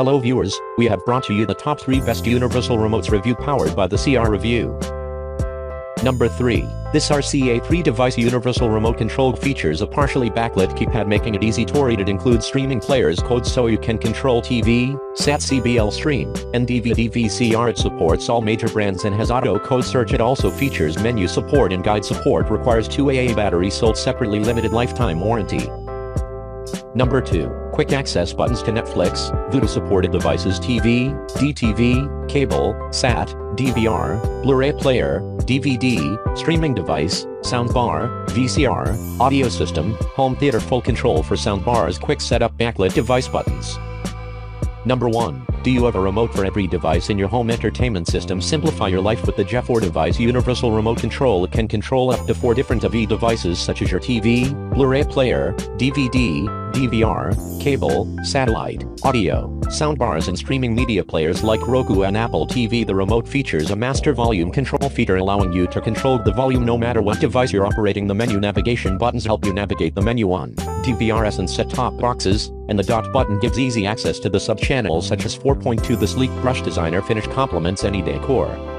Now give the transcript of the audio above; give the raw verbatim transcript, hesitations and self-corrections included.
Hello viewers, we have brought to you the top three best universal remotes review powered by the C R Review. Number three. This R C A three device universal remote control features a partially backlit keypad, making it easy to read. It includes streaming players codes so you can control T V, S A T C B L stream, and D V D V C R. It supports all major brands and has auto code search. It also features menu support and guide support. Requires two A A battery, sold separately, limited lifetime warranty. Number two. Quick access buttons to Netflix, Vudu supported devices, T V, D T V, cable, S A T, D V R, Blu-ray player, D V D, streaming device, soundbar, V C R, audio system, home theater. Full control for soundbars. Quick setup. Backlit device buttons. Number one. Do you have a remote for every device in your home entertainment system? Simplify your life with the J four device universal remote control. It can control up to four different T V devices such as your T V, Blu-ray player, D V D, D V R, cable, satellite, audio, soundbars, and streaming media players like Roku and Apple T V. The remote features a master volume control feature, allowing you to control the volume no matter what device you're operating. The menu navigation buttons help you navigate the menu on D V Rs and set-top boxes, and the dot button gives easy access to the sub-channels such as four point two. The sleek brush designer finish complements any decor.